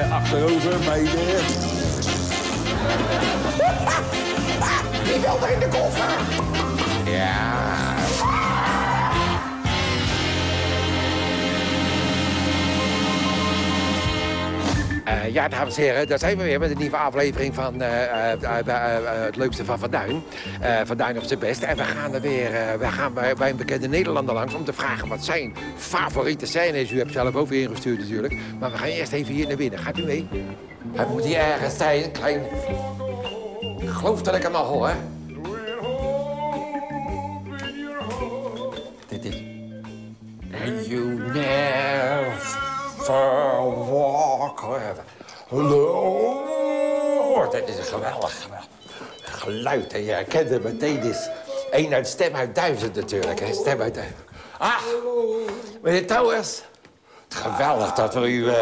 achterover, meiden. Die wil er in de koffer. Ja. Ja, dames en heren, daar zijn we weer met een nieuwe aflevering van het leukste van Van Duin. Van Duin op zijn best. En we gaan er weer bij een bekende Nederlander langs om te vragen wat zijn favoriete scène is. U hebt zelf ook weer ingestuurd natuurlijk. Maar we gaan eerst even hier naar binnen. Gaat u mee? Hij moet hier ergens zijn, klein... Ik geloof dat ik hem al hoor. Dit is... And you never walk... Hallo. Dit is een geweldig geluid. En je herkent het meteen. Dit is één uit Stem uit Duizend natuurlijk. Hè? Stem uit Duizend. Ah, meneer Towers. Geweldig dat we u,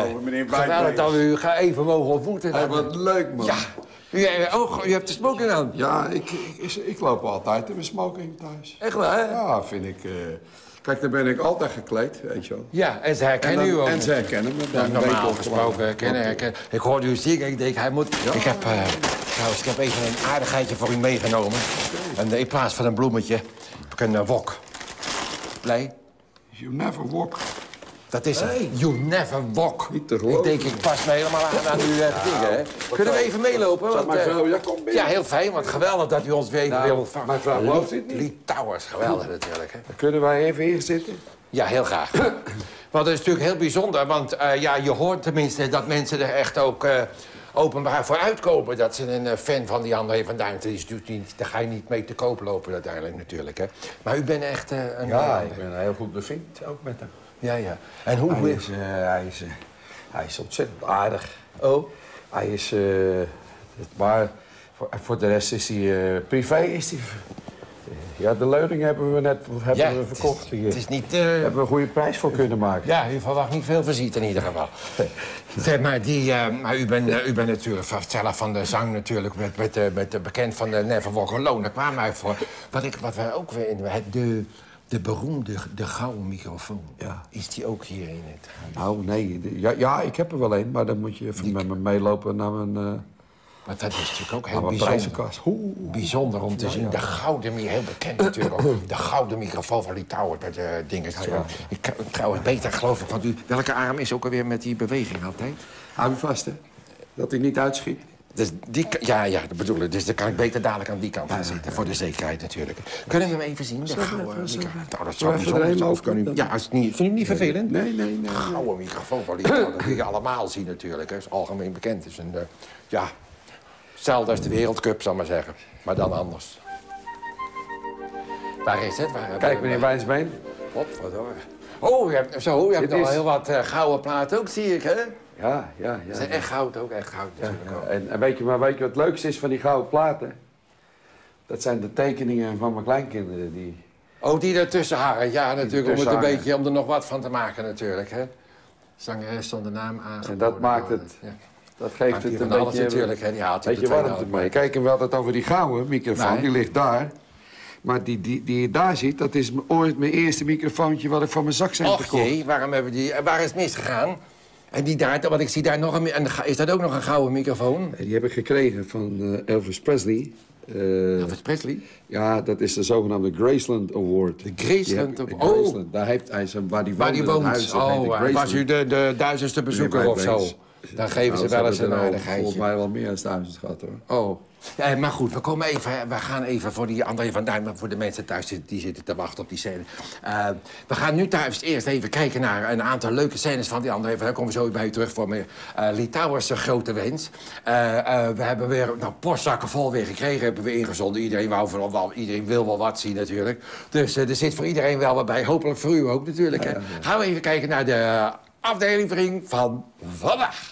even mogen ontmoeten. Hey, wat leuk, man. Ja. U hebt de smoking aan. Ja, ik loop altijd in mijn smoking thuis. Echt waar? Ja, vind ik... Kijk, dan ben ik altijd gekleed, weet je wel. Ja, en ze herkennen u ook. En ze herkennen me. Ja, normaal gesproken herkennen. Ik hoorde u zingen en ik denk, hij moet... Ja. Ik heb even een aardigheidje voor u meegenomen. En in plaats van een bloemetje heb ik een wok. Blij? You never walk. Dat is het. You never walk. Niet te geloven. Ik denk, ik pas me helemaal aan uw dingen, hè. Kunnen we even meelopen? Want, mijn vrouw, ja, kom binnen. Ja, heel fijn, want geweldig dat u ons weer even wil ontvangen. Mijn vrouw gelooft het niet. Lee Towers, geweldig natuurlijk, hè. Kunnen wij even hier zitten? Ja, heel graag. Want dat is natuurlijk heel bijzonder, want je hoort tenminste dat mensen er echt ook openbaar voor uitkomen. Dat ze een fan van die André van Duin is. Daar ga je niet mee te koop lopen uiteindelijk natuurlijk, hè. Maar u bent echt een... Ja, ik ben heel goed bevriend, ook met hem. Ja, ja. En hoe... Hij is ontzettend aardig. Oh? Hij is... maar voor de rest is hij... privé is hij... Ja, de leuning hebben we net verkocht. Het is niet... Hebben we een goede prijs voor kunnen maken. Ja, u verwacht niet veel visiet in ieder geval. Zeg maar, maar u bent natuurlijk zelf van de zang natuurlijk... met de bekend van de Never Walk Alone. Daar kwamen wij voor. Wat wij ook weer in... De beroemde, de gouden microfoon. Ja. Is die ook hier in het huis? Nou, nee. Ja, ik heb er wel een, maar dan moet je even met me meelopen naar mijn... Maar dat is natuurlijk ook heel bijzonder om te zien. De gouden, heel bekend natuurlijk ook. De gouden microfoon van Lee Towers met dingen. Ja. Ik trouwens beter geloof ik, want welke arm is ook alweer met die beweging altijd? Hou je vast, hè? Dat hij niet uitschiet. Dus dat bedoel ik. Dus dan kan ik beter dadelijk aan die kant gaan zitten. Voor de zekerheid natuurlijk. Kunnen we hem even zien? De gouden microfoon. Dat zou bijzonder kunnen. Ja, als het niet, vind je het niet vervelend? Nee. De gouden microfoon van Lee Towers. Dat wil je allemaal zien natuurlijk. Dat is algemeen bekend. Dus hetzelfde als de Wereldcup, zal ik maar zeggen. Maar dan anders. Waar is het? Kijk, meneer Wijnsbeen. Godverdomme. Oh, je hebt nog heel wat gouden platen ook, zie ik, hè? Ja. Ze zijn echt goud ook, echt goud natuurlijk ook. En weet je wat het leukste is van die gouden platen? Dat zijn de tekeningen van mijn kleinkinderen die... Oh, die ertussen hangen. Ja, natuurlijk, om er nog wat van te maken natuurlijk, hè? Zangeres zonder naam aangeboden. En dat maakt het... Ja. Dat geeft het een beetje... natuurlijk, hè? Die haalt weet je warmte mee. Kijk, en we hadden het over die gouden microfoon, die ligt daar. Maar die je daar ziet, dat is ooit mijn eerste microfoontje wat ik van mijn zakcenten kocht. Och jee, waar is het misgegaan? En die daar, want ik zie daar nog een... Is dat ook nog een gouden microfoon? Die heb ik gekregen van Elvis Presley. Elvis Presley? Ja, dat is de zogenaamde Graceland Award. De Graceland Award? Graceland. Daar heeft hij waar die woont. Huis, was u de 1000ste bezoeker of zo? Dan geven ze wel eens een aardigheidje. Volgens mij wel meer dan 1000 gehad, hoor. Oh. Ja, maar goed, we gaan even voor die André van Duin... voor de mensen thuis die zitten te wachten op die scène. We gaan nu thuis eerst even kijken naar een aantal leuke scènes van die André van Duin. Daar komen we zo bij u terug voor Lee Towers' grote wens. We hebben weer postzakken vol weer gekregen, hebben we ingezonden. Iedereen wil wel wat zien natuurlijk. Dus er zit voor iedereen wel wat bij. Hopelijk voor u ook natuurlijk. Ja. Gaan we even kijken naar de aflevering van vandaag.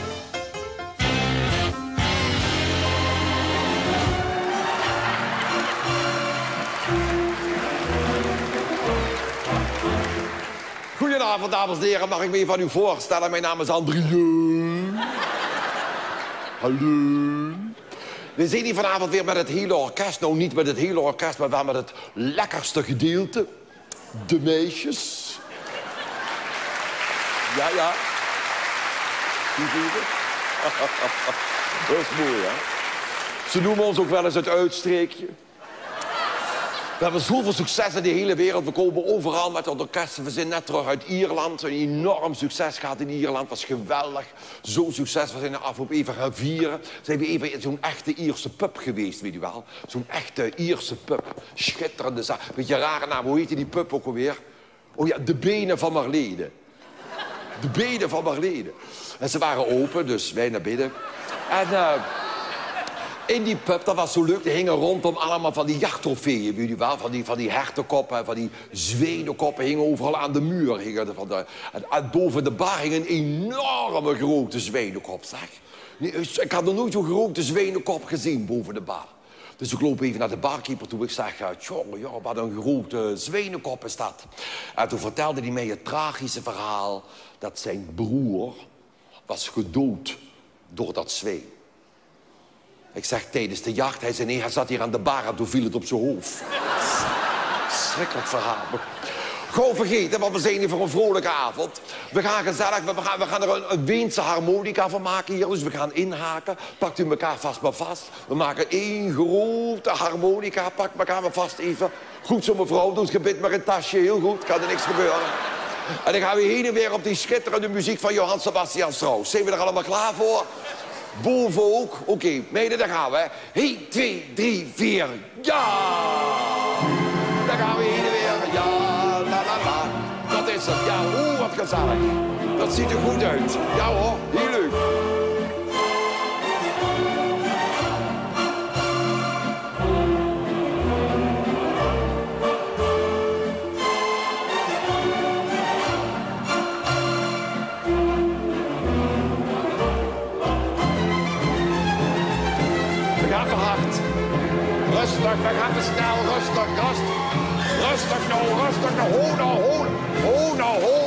Goedenavond, dames en heren. Mag ik me even van u voorstellen? Mijn naam is Andrieën. Hallo. We zijn hier vanavond weer met het hele orkest. Nou, niet met het hele orkest, maar wel met het lekkerste gedeelte. De meisjes. Ja. Zie je het? Dat is mooi, hè? Ze noemen ons ook wel eens het uitstreekje. We hebben zoveel succes in de hele wereld. We komen overal met het orkest. We zijn net terug uit Ierland. Een enorm succes gehad in Ierland. Was geweldig. Zo'n succes. We zijn de afloop even gaan vieren. Zijn we even in zo'n echte Ierse pub geweest, weet u wel. Zo'n echte Ierse pub. Schitterende zaak. Beetje rare naam. Hoe heette die pub ook alweer? Oh ja, de Benen van Marlene. De Benen van Marlene. En ze waren open, dus wij naar binnen. En in die pub, dat was zo leuk, er hingen rondom allemaal van die jachttrofeeën, weet u wel. Van die hertenkoppen, van die zwenenkoppen hingen overal aan de muur. En boven de bar hing een enorme grote zwenenkop, zeg. Nee, ik had nog nooit zo'n grote zwenenkop gezien boven de bar. Dus ik loop even naar de barkeeper toe. Ik zeg, jongen, wat een grote zwenenkop is dat. En toen vertelde hij mij het tragische verhaal dat zijn broer was gedood door dat zween. Ik zeg, tijdens de jacht, hij zei, nee, hij zat hier aan de bar en toen viel het op zijn hoofd. Schrikkelijk verhaal. Gewoon vergeten, want we zijn hier voor een vrolijke avond. We gaan gezellig, we gaan er een Weense harmonica van maken hier. Dus we gaan inhaken. Pakt u elkaar vast maar vast. We maken één grote harmonica. Pak elkaar maar vast even. Goed zo, mevrouw, doe het gebit maar in het tasje. Heel goed, kan er niks gebeuren. En dan gaan we heen en weer op die schitterende muziek van Johann Sebastian Strauss. Zijn we er allemaal klaar voor? Boven ook? Oké, meiden, daar gaan we. 1, 2, 3, 4. Ja! Daar gaan we heen en weer. Ja, la la la. Dat is het. Ja, wat gezellig. Dat ziet er goed uit. Ja hoor, heel leuk. Rustig, we gaan te snel, rustig, rustig nou, rustig nou, ho nou, ho.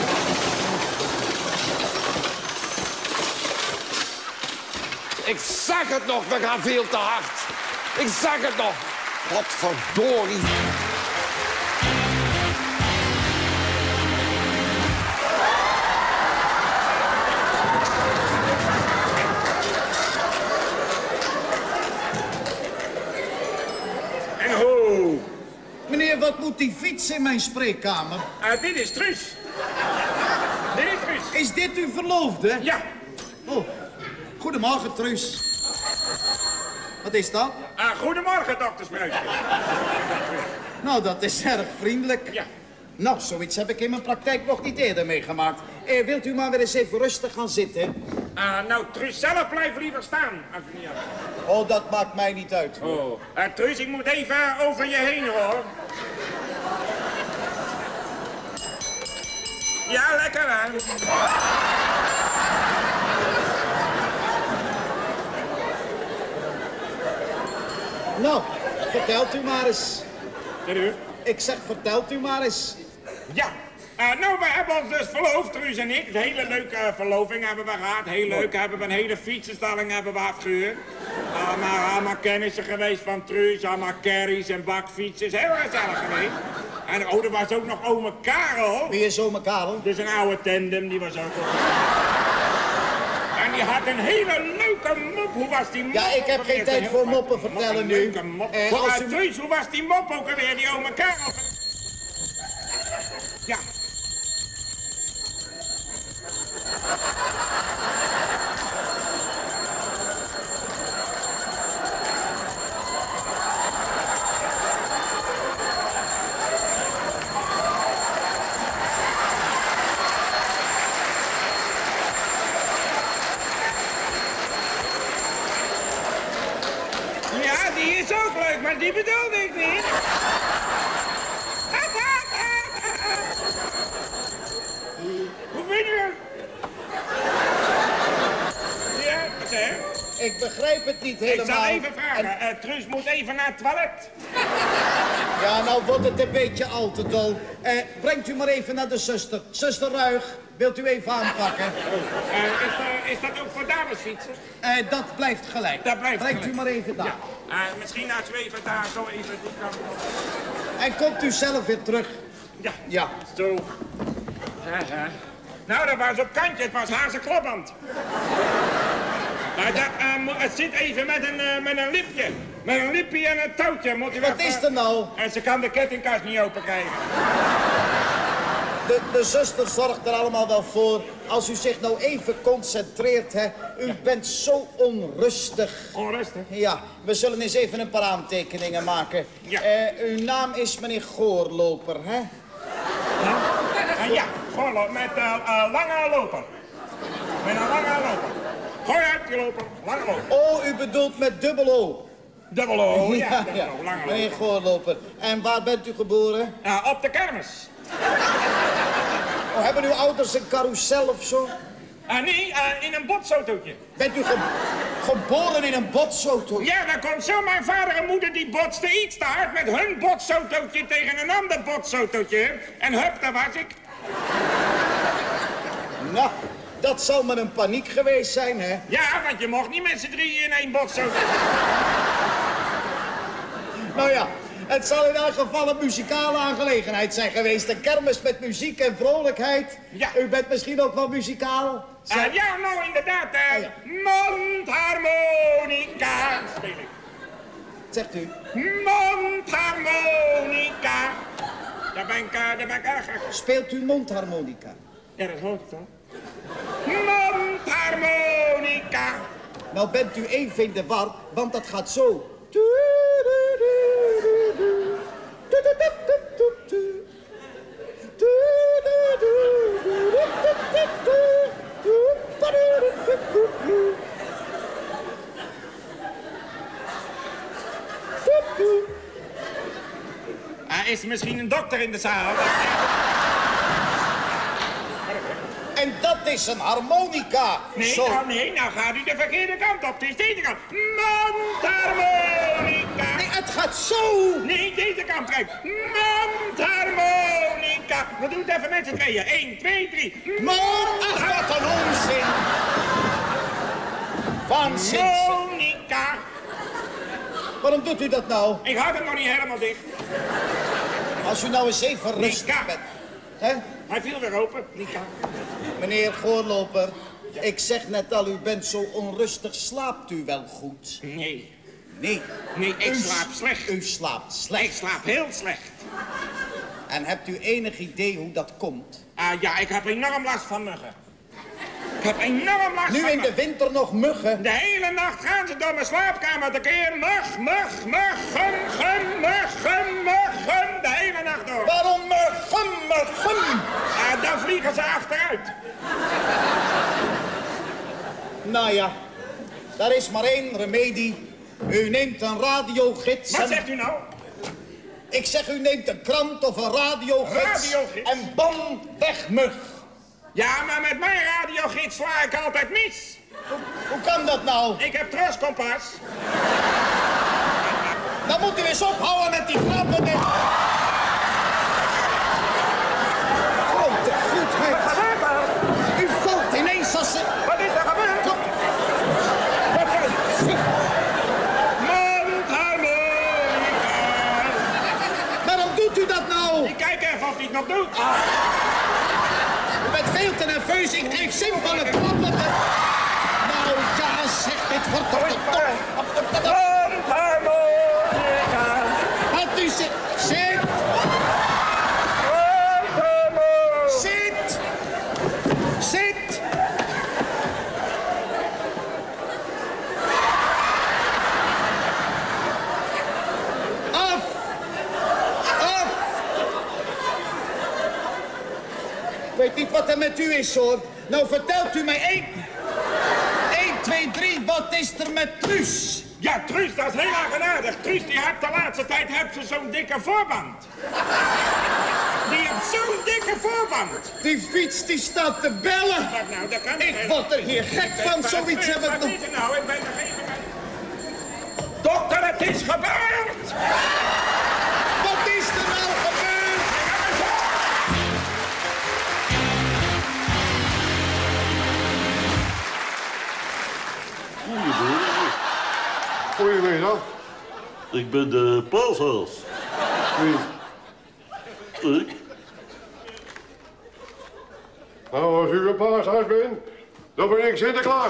Ik zeg het nog, we gaan veel te hard. Ik zeg het nog. Wat verdorie. Meneer, wat moet die fiets in mijn spreekkamer? Dit is Truus. Dit is Truus. Is dit uw verloofde? Ja. Oh, goedemorgen, Truus. Wat is dat? Goedemorgen, dokter Spruitje. Nou, dat is erg vriendelijk. Ja. Nou, zoiets heb ik in mijn praktijk nog niet eerder meegemaakt. Wilt u maar weer eens even rustig gaan zitten? Nou, Truus zelf blijft liever staan, als u niet hebt. Oh, dat maakt mij niet uit. Oh. Truus, ik moet even over je heen, hoor. Ja, lekker, hè? Nou, vertelt u maar eens. En u? Ik zeg, vertelt u maar eens. Ja. Nou, we hebben ons dus verloofd, Truus en ik. Een hele leuke verloving hebben we gehad. Heel leuk. Hebben we een hele fietsenstalling hebben we afgehuurd. Allemaal kennissen geweest van Truus. Allemaal carries en bakfietsers. Heel gezellig geweest. En er was ook nog ome Karel. Wie is ome Karel? Dus een oude tandem, die was ook En die had een hele leuke mop. Hoe was die mop? Ja, ik heb geen tijd voor moppen vertellen nu. Leuke mop. Truus, hoe was die mop ook alweer, die ome Karel? Ja. Ja, die is ook leuk, maar die bedoelde ik niet. Hoe vind je hem? Ja, wat zeg je? Ik begrijp het niet helemaal. Ik zal even vragen. Truus moet even naar het toilet. Ja, nou wordt het een beetje al te dol. Brengt u maar even naar de zuster. Zuster Ruig, wilt u even aanpakken? Is dat ook voor damesfietsen? Dat blijft gelijk. Dat blijft Brengt gelijk. u maar even daar. Ja. Misschien als we even daar zo even die kant op. En komt u zelf weer terug? Ja. Ja. Zo. Ja. Nou, dat was op kantje. Het was haar zijn klopband. Het zit even met een lipje. Met een lipje en een touwtje. Moet u Wat is er nou? En ze kan de kettingkast niet open krijgen. De zuster zorgt er allemaal wel voor. Als u zich nou even concentreert, hè. U bent zo onrustig. Onrustig? Ja, we zullen eens even een paar aantekeningen maken. Ja. Uw naam is meneer Goorloper, hè? Ja, gewoon met lange loper. Met een lange loper. Gooi uit die loper, lange loper. Oh, u bedoelt met dubbel O. Dubbel O, ja, ja, dubbel O, lange meneer loper. Goorloper. En waar bent u geboren? Op de kermis. Oh, hebben uw ouders een carousel of zo? Nee, in een botsautootje. Bent u geboren in een botsauto? Ja, dan komt zo mijn vader en moeder die botsten iets te hard met hun botsautootje tegen een ander botsautootje. En hup, daar was ik. Nou, dat zal maar een paniek geweest zijn, hè? Ja, want je mocht niet met z'n drieën in één botsauto. Nou ja, het zal in elk geval een muzikale aangelegenheid zijn geweest. Een kermis met muziek en vrolijkheid. Ja. U bent misschien ook wel muzikaal? Ja, nou inderdaad. ja. Mondharmonica speel ik. Zegt u? Mondharmonica. Daar ben ik erg. Speelt u mondharmonica? Ja, dat hoort het toch? Mondharmonica. Nou bent u even in de war, want dat gaat zo. Is er misschien een dokter in de zaal? En dat is een harmonica. Nee, Zo. nou gaat u de verkeerde kant op. Het is deze kant. Mondharmonica. Nee, het gaat zo. Nee, deze kant, kijk. Mondharmonica. We doen het even met z'n tweeën. 1, 2, 3. Maar, ach, wat een onzin. Waanzin. Monica. Waarom doet u dat nou? Ik had hem nog niet helemaal dicht. Als u nou eens even rustig Nika. bent. Hè? Hij viel weer open. Nika. Meneer Goorloper, ik zeg net al, u bent zo onrustig. Slaapt u wel goed? Nee. Nee. Nee, ik slaap slecht. U slaapt Ik slecht. slaap heel slecht. En hebt u enig idee hoe dat komt? Ja, ik heb enorm last van muggen. Ik heb enorm last Nu van in de muggen. winter nog muggen. De hele nacht gaan ze door mijn slaapkamer tekeer. Muggen. De hele nacht door. Waarom muggen? Dan vliegen ze achteruit. Nou ja, daar is maar één remedie. U neemt een radiogids. Wat en- zegt u nou? Ik zeg, u neemt een krant of een radiogids. Radiogids? En bam, weg mug. Ja, maar met mijn radiogids sla ik altijd mis. Hoe kan dat nou? Ik heb troskompas. Dan moet u eens ophouden met die grappen. En... Grote goedheid. U valt ineens als ze... Wat is er gebeurd? Wat is het? Mondharmonica. Waarom doet u dat nou? Ik kijk even of hij het nog doet. U bent veel te nerveus. Ik geef simpel een klap op de... Nou ja, zeg, dit wordt op de top. Mondharmonica. Wat u zegt. Zit. Zit. Zit. Af. Af. Ik weet niet wat er met u is, hoor. Nou, vertelt u mij 1, 2, 3, wat is er met Truus? Ja, Truus, dat is heel eigenaardig. Truus, die heeft de laatste tijd zo'n dikke voorband. Die heeft zo'n dikke voorband. Die fiets die staat te bellen. Wat nou, dat kan Ik word er hier gek van, zoiets hebben we Wat is er nou? Ik ben er even... Dokter, het is gebeurd! Wat is er nou gebeurd? Goedemiddag. Ik ben de paashaas. Wie? Ik? Nou, als u een paashuis bent, dan ben ik Sinterklaas.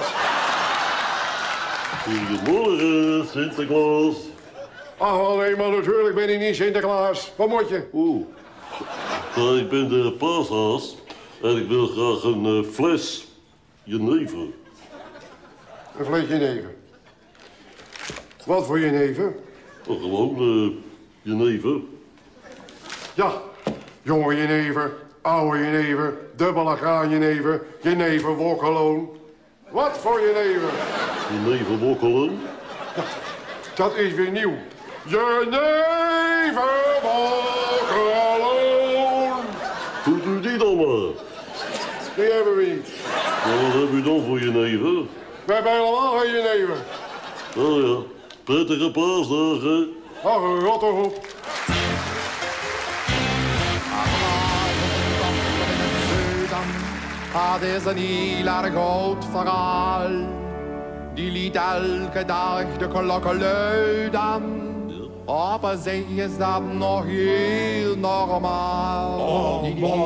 Goedemorgen, Sinterklaas. Ach, wel nee, maar natuurlijk ben ik niet Sinterklaas. Wat moet je? Oeh. Ik ben de paashaas en ik wil graag een fles jenever. Een fles jenever. Wat voor jenever? Oh, gewoon jenever. Ja, jonge jenever, oude jenever, dubbele graan jenever, jenever wokkeloon. Wat voor jenever? Jenever wokkelen. Dat is weer nieuw. Jenever wokkeloon. Doet u die dan maar. Die hebben we niet. Nou, wat heb u dan voor jenever? We hebben helemaal geen jenever. Oh ja, prettige paasdagen. Ach, rot toch op. Het is een heel erg oud verhaal. Die liet elke dag de klokken luiden. Op zich is dat nog heel normaal.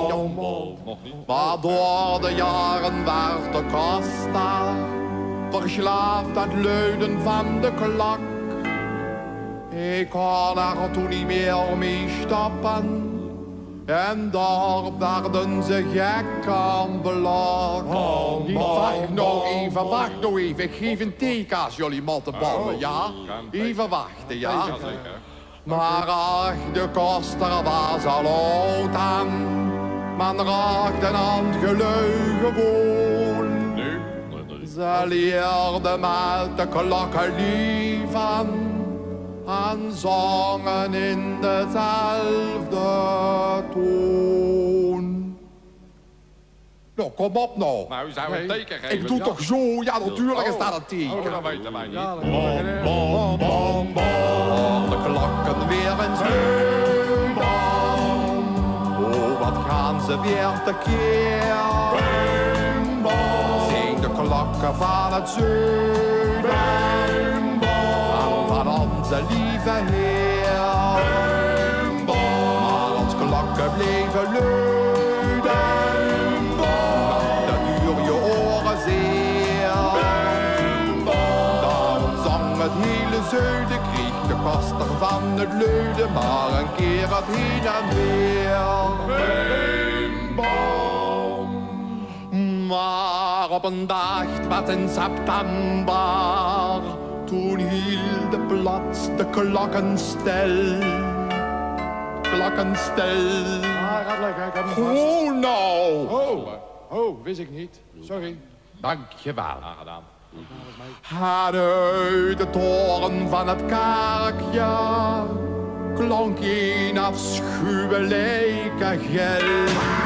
Maar door de jaren werd de koster verslaafd aan het luiden van de klok. Ik kon er toen niet meer mee stoppen. En daar werden ze gek aan belokt. Wacht nou even. Ik geef een teken als jullie mottenballen, ja? Even wachten, ja? Maar ach, de koster was al oud aan. Men raakte aan het gelui gewoon. Ze leerde met de klokken lief aan. En zongen in dezelfde toon. Nou, kom op nou. Nou, zou een teken geven. Ik doe toch zo? Ja, natuurlijk is dat een teken. Dat weten wij niet. Bom, bom, bom. De klokken weer eens bom, bom. Oh, wat gaan ze weer tekeer. Bom, bom. Zijn de klokken van het zuiden. Van onze lieve Heer. Maar ons klokken bleven luiden. Dat duur je oren zeer. Daarom zong het hele zuiden, kreeg de koster van het luiden maar een keer het heen en weer. Maar op een dag, het was in september, toen hielden plots de klokken stil. Klokken stil. Gaat lekker, ik heb hem vast. Oh, nou. Oh, wist ik niet. Sorry. Dankjewel. Gedaan. En uit de toren van het kerkje klonk een afschuwelijke gil.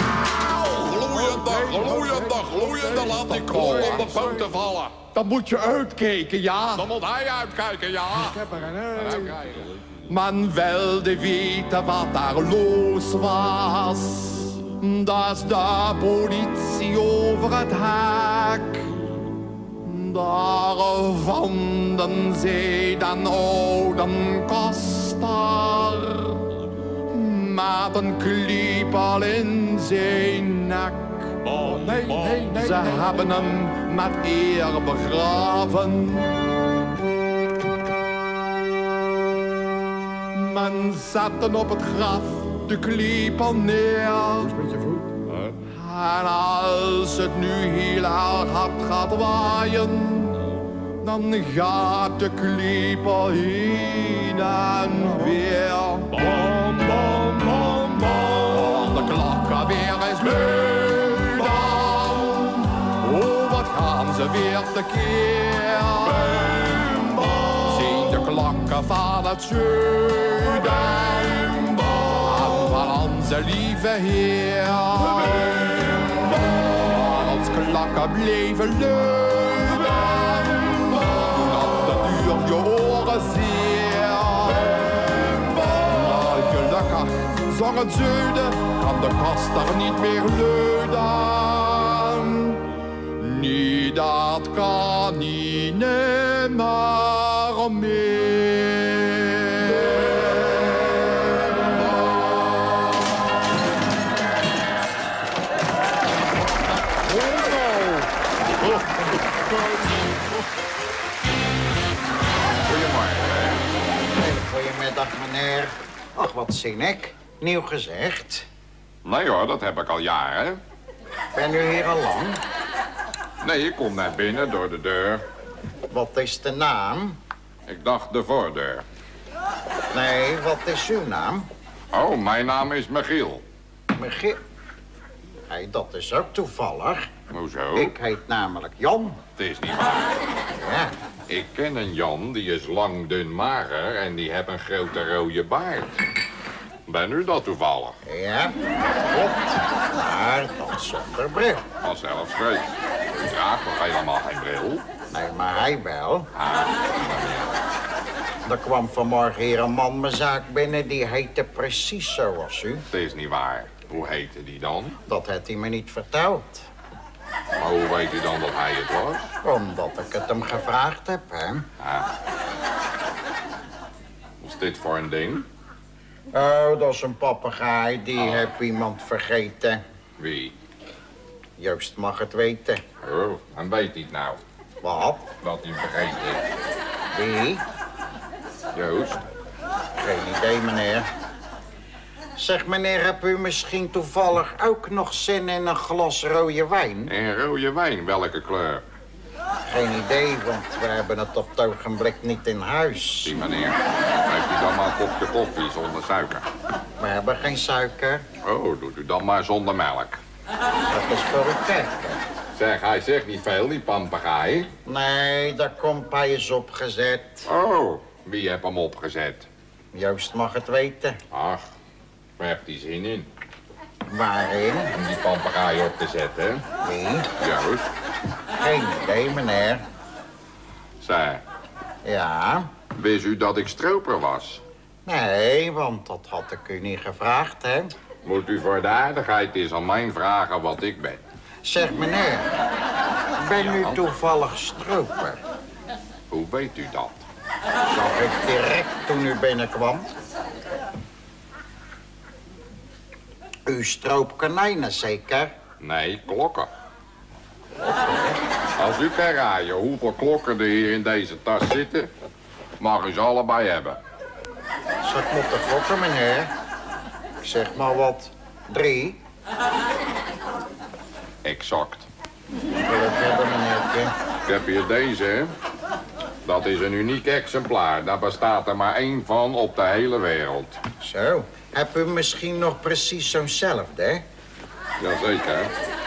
Gloeiende, laat die klok op de punten vallen. Dan moet je uitkijken, ja. Dan moet hij uitkijken, ja. Ik heb er een Men wilde weten wat daar los was. Dat is de politie over het hek. Daar vonden zij dan oude koster met een klepel in zijn nek. Nee. Ze hebben hem met eer begraven. Men zette op het graf de klepel neer. met je voet. En als het nu heel erg hard gaat waaien, dan gaat de klepel heen en weer. Bom, bom, bom, bom. De klokken weer eens luiden. Oh, wat gaan ze weer tekeer. Zijn de klokken van het zuiden. En van onze lieve Heer. Ons klokken bleven luiden. Dat duur je oren zeer. Maar gelukkig zong het zuiden, kan de koster niet meer luiden. Niet dat kan niet nimmer meer. Goedemiddag, meneer. Ach, wat zin ik. Nieuw gezicht. Nee hoor, dat heb ik al jaren. Ben u hier al lang? Nee, ik kom net binnen door de deur. Wat is de naam? Ik dacht de voordeur. Nee, wat is uw naam? Oh, mijn naam is Michiel. Michiel? Hey, dat is ook toevallig. Hoezo? Ik heet namelijk Jan. Het is niet waar. Ja. Ik ken een Jan, die is lang, dun, mager en die heeft een grote rode baard. Ben u dat toevallig? Ja, klopt. Maar dat zonder bril. Vanzelf schreef. U draagt nog helemaal geen bril? Nee, maar hij wel. Ah, Er kwam vanmorgen hier een man mijn zaak binnen, die heette precies zoals u. het is niet waar. Hoe heette die dan? Dat heeft hij me niet verteld. Maar hoe weet u dan dat hij het was? Omdat ik het hem gevraagd heb, hè. Ah. Wat is dit voor een ding? Oh, dat is een papegaai, die heb iemand vergeten. Wie? Joost mag het weten. Oh, en weet hij het nou? Wat? Dat hij hem vergeten is. Wie? Joost? Geen idee, meneer. Zeg, meneer, hebt u misschien toevallig ook nog zin in een glas rode wijn? En rode wijn, welke kleur? Geen idee, want we hebben het op het ogenblik niet in huis. Die meneer. Heeft u dan maar een kopje koffie zonder suiker? We hebben geen suiker. Oh, doet u dan maar zonder melk. Dat is voor u kijken. Zeg, hij zegt niet veel, die papegaai. Nee, daar komt hij eens opgezet. Oh, wie heeft hem opgezet? Joost mag het weten. Ach, waar heeft hij zin in? Waarin? Om die papegaai op te zetten. Wie? Joost. Geen idee, meneer. Zeg, Ja? wist u dat ik stroper was? Nee, want dat had ik u niet gevraagd, hè? Moet u voor de aardigheid eens aan mij vragen wat ik ben. Zeg, meneer, ben u toevallig stroper? Hoe weet u dat? Zag ik direct toen u binnenkwam. U stroopt konijnen, zeker? Nee, klokken. Als u kan raaien hoeveel klokken er hier in deze tas zitten, mag u ze allebei hebben. Zeg, moet de klokken, meneer. Ik zeg maar wat. 3. Exact. Wil ik hebben, meneertje. Ik heb hier deze, hè. Dat is een uniek exemplaar. Daar bestaat er maar één van op de hele wereld. Zo. Heb u misschien nog precies zo'nzelfde? Jazeker.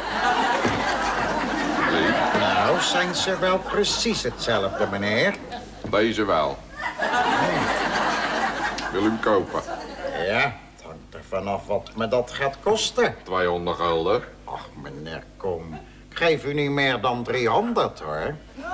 Zie, Nou, zijn ze wel precies hetzelfde, meneer? deze wel. Wil u hem kopen? Ja, het hangt er vanaf wat me dat gaat kosten. 200 gulden. Ach, meneer, kom. Ik geef u niet meer dan 300, hoor.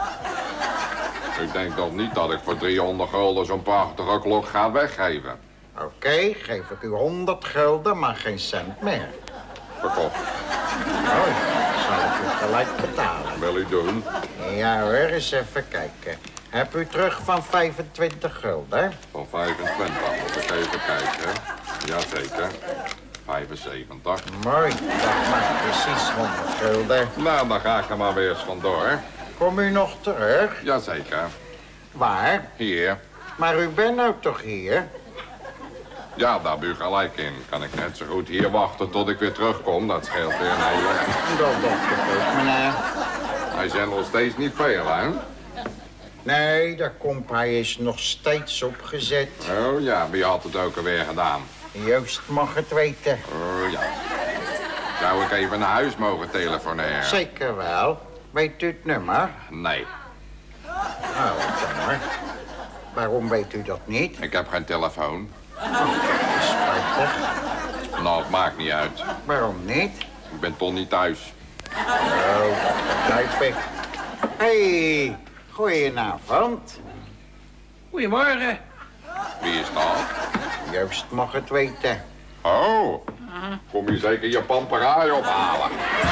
U denkt toch niet dat ik voor 300 gulden zo'n prachtige klok ga weggeven? Oké, geef ik u 100 gulden, maar geen cent meer. Verkocht. Mooi, zal ik u gelijk betalen. Wil u doen? Ja hoor, eens even kijken. Heb u terug van 25 gulden? Van 25, moet ik even kijken. Jazeker. 75. Mooi, dat maakt precies 100 gulden. Nou, dan ga ik er maar weer eens vandoor. Kom u nog terug? Jazeker. Waar? Hier. Maar u bent nou toch hier? Ja, daar heb u gelijk in. Kan ik net zo goed hier wachten tot ik weer terugkom. Dat scheelt weer een hele... Dat dacht ik ook, meneer. Hij zijn nog steeds niet veel, hè? Nee, daar komt hij is nog steeds opgezet. Oh ja, wie had het ook alweer gedaan? Joost mag het weten. Oh ja. Zou ik even naar huis mogen telefoneren? Zeker wel. Weet u het nummer? Nee, Oh, jammer. Waarom weet u dat niet? ik heb geen telefoon. Spijtig. Nou, het maakt niet uit. Waarom niet? Ik ben toch niet thuis. Oh, dat begrijp ik. Hey, goedenavond. Goedemorgen. Wie is dat? Joost mag het weten. Oh, kom je zeker je papegaai ophalen?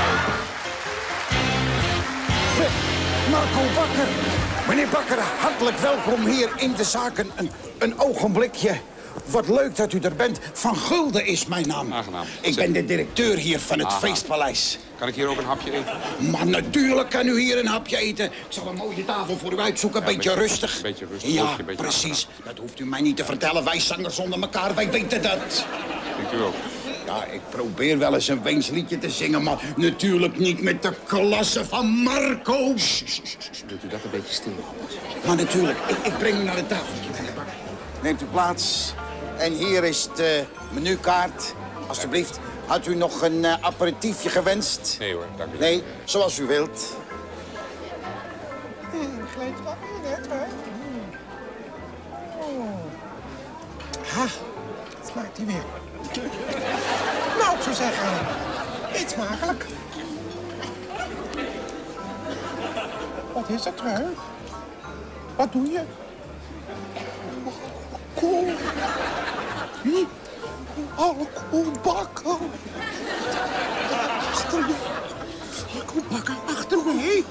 Marco Bakker. Meneer Bakker, hartelijk welkom hier in de zaken. Een ogenblikje. wat leuk dat u er bent. Van Gulden is mijn naam. Aangenaam. Ik ben de directeur hier van het feestpaleis. Kan ik hier ook een hapje eten? Maar natuurlijk kan u hier een hapje eten. Ik zal een mooie tafel voor u uitzoeken, een beetje rustig. Een beetje rustig. Ja, een beetje precies. Dat hoeft u mij niet te vertellen. Wij zangers onder elkaar, wij weten dat. Denkt u ook? Ja, ik probeer wel eens een Weensliedje te zingen, maar natuurlijk niet met de klasse van Marco. Doet u dat een beetje stil? Maar natuurlijk, ik breng u naar de tafel. Neemt u plaats. En hier is de menukaart. Alsjeblieft. Had u nog een aperitiefje gewenst? Nee hoor, dank u. Nee, zoals u wilt. Glijdt wat net, hè? Ha, het smaakt hij weer. Nou, ik zou zeggen, eet smakelijk. Wat is het, hè? Wat doe je? Kool. Wie? Alle koelbakken. Achter me. Alle koelbakken achter me.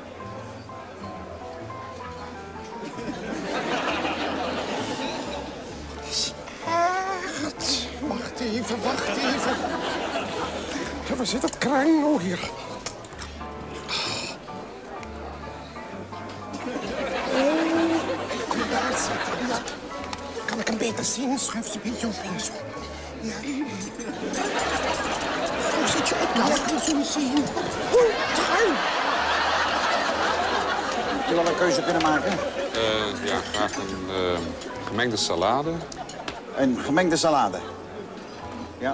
Echt. Wacht even. Ja, waar zit het krang nou hier? Kom daar zitten. Ja. Kan ik hem beter zien? Schuif ze een beetje op hier zo. Ja. Hoe zit je op? Nou, ik kan zo niet zien. Oeh, trui. Moet u wel een keuze kunnen maken? Ja, graag een gemengde salade. Een gemengde salade. Ja.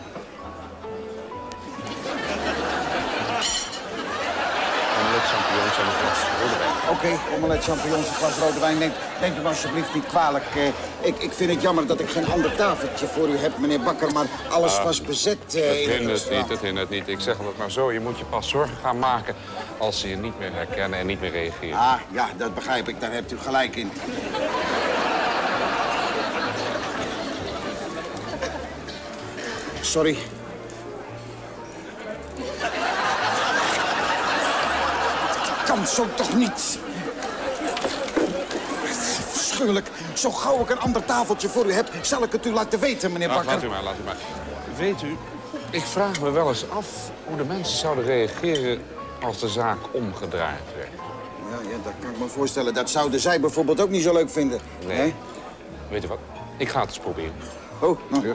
Omelet champignons en een glas rode wijn. Oké, omelet champignons, een glas rode wijn. Neemt u me alsjeblieft niet kwalijk. Ik vind het jammer dat ik geen ander tafeltje voor u heb, meneer Bakker. Maar alles was bezet. Het hindert niet. Ik zeg het maar zo. Je moet je pas zorgen gaan maken als ze je niet meer herkennen en niet meer reageren. Ah, ja, dat begrijp ik. Daar hebt u gelijk in. Sorry. Kan zo toch niet? Verschuwelijk. Zo gauw ik een ander tafeltje voor u heb, zal ik het u laten weten, meneer Bakker. Laat u maar. Weet u, ik vraag me wel eens af hoe de mensen zouden reageren als de zaak omgedraaid werd. Ja, dat kan ik me voorstellen. Dat zouden zij bijvoorbeeld ook niet zo leuk vinden. Nee. Weet u wat? Ik ga het eens proberen. Oh, nou ja.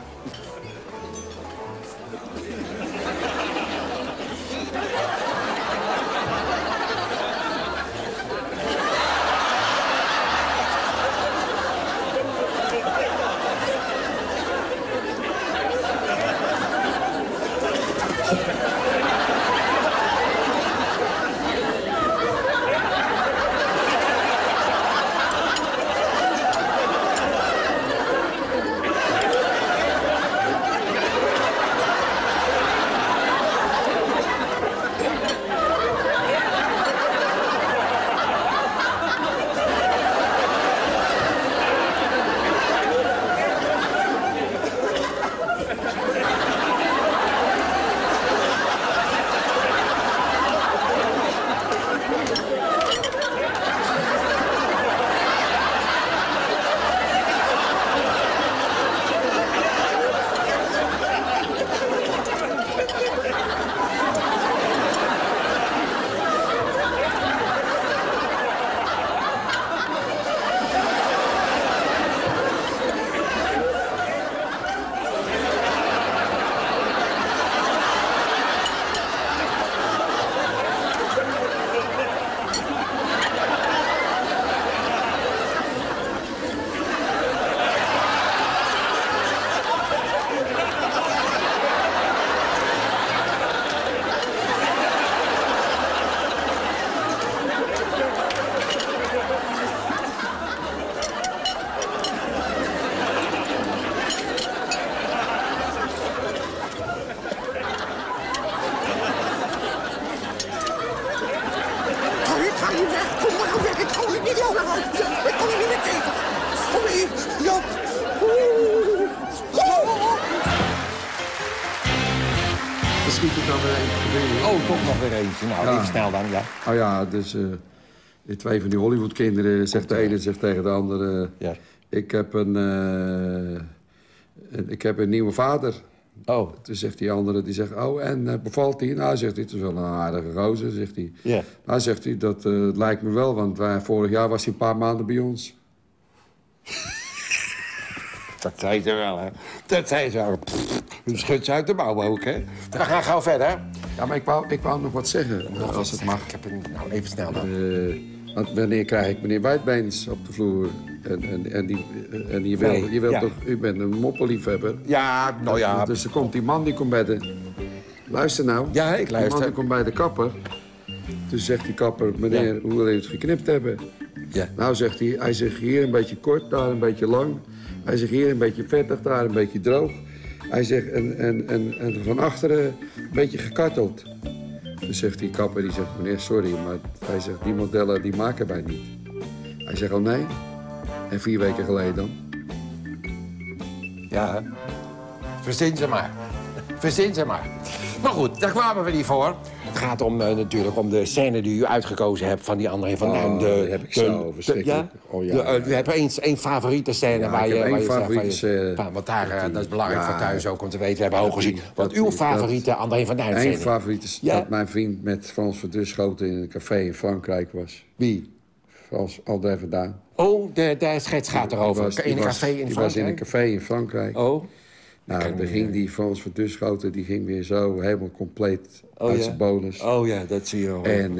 Oh, toch nog weer eentje. Nou, even snel dan, ja. Oh ja, dus twee van die Hollywood-kinderen, zegt de ene, zegt tegen de andere... Ja. Ik heb een En ik heb een nieuwe vader. Oh. Toen zegt die andere, die zegt, oh, en bevalt hij? Nou, zegt hij, het is wel een aardige gozer, zegt hij. Ja. Nou, zegt hij, dat lijkt me wel, want vorig jaar was hij een paar maanden bij ons. Dat zei ze wel, hè. Dat zei ze wel. Schud ze uit de mouw ook, hè. We gaan gauw verder. Ja, maar ik wou nog wat zeggen, als het mag. Ik heb een, nou, even snel dan. Want wanneer krijg ik meneer Wijdbeens op de vloer? En je wilt toch... U bent een moppenliefhebber. Ja, nou ja. Dus er komt die man, die komt bij de... Luister nou. Ja, ik luister. Die man die komt bij de kapper. Toen zegt die kapper, meneer, hoe wil je het geknipt hebben? Ja. Nou, zegt hij zegt hier een beetje kort, daar een beetje lang. Hij zegt hier een beetje vettig, daar een beetje droog. Hij zegt, en van achteren een beetje gekarteld. Dus zegt die kapper, die zegt, meneer, sorry, maar hij zegt, die modellen die maken wij niet. Hij zegt, oh nee? En 4 weken geleden dan? Ja, verzin ze maar. Verzin ze maar. Maar goed, daar kwamen we niet voor. Het gaat om, natuurlijk om de scène die u uitgekozen hebt van die André van Duin. Die heb ik zo verschrikkelijk. U hebt één favoriete scène waar je... één favoriete scène. Want daar, dat is belangrijk voor thuis ook om te weten. We hebben ook gezien wat uw favoriete André van Duin scène. Eén favoriete dat mijn vriend met Frans Verduschoten in een café in Frankrijk was. Wie? Frans André van Duin. Oh, de schets gaat erover. In een café in Frankrijk? Die was in een café in Frankrijk. Oh. Nou, dan ging die Frans Verduschoten, die ging weer zo helemaal compleet uit zijn bonus. Oh ja, dat zie je wel. En